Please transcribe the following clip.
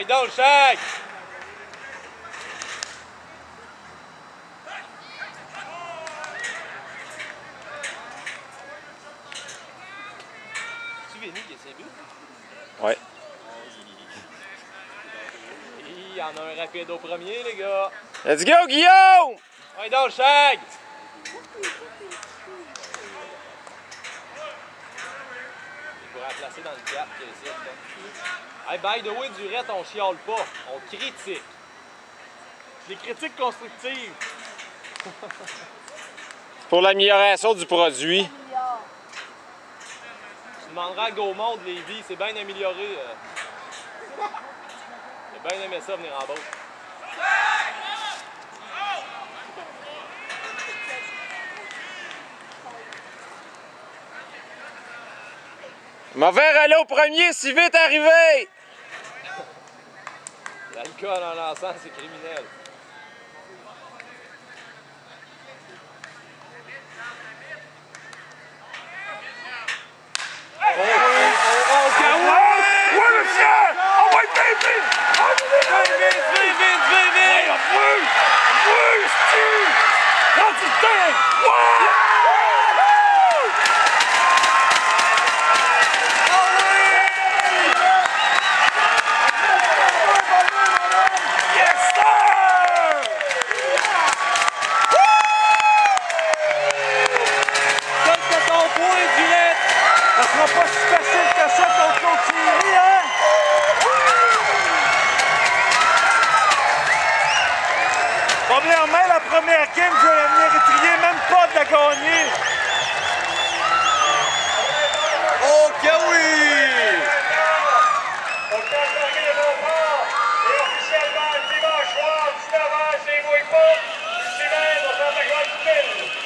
Ouais, donc, Shaq! C'est-tu Vinny qui est buts? Ouais. Il y en a un rapide au premier, les gars. Let's go, Guillaume! Ouais, donc, Shaq! Il pourrait la placer dans le 4 qui est ici. Hey, by the way, Durette, on chiale pas. On critique. Des critiques constructives. Pour l'amélioration du produit. Tu demanderas à Gaumont de Lévis, c'est bien amélioré. J'ai bien aimé ça venir en bas. Mauvais relais au premier, si vite arrivé! L'alcool en lançant, c'est criminel. Ça sera pas si facile que ça contre l'autre série, hein? Premièrement, la première game, je vais venir étrier, même pas de la gagner. Oh que oui! Donc, quand je regarde mon bord, et officiellement, dimanche soir, 19h, c'est Louis-Paul, Simon, on va faire la grande ville.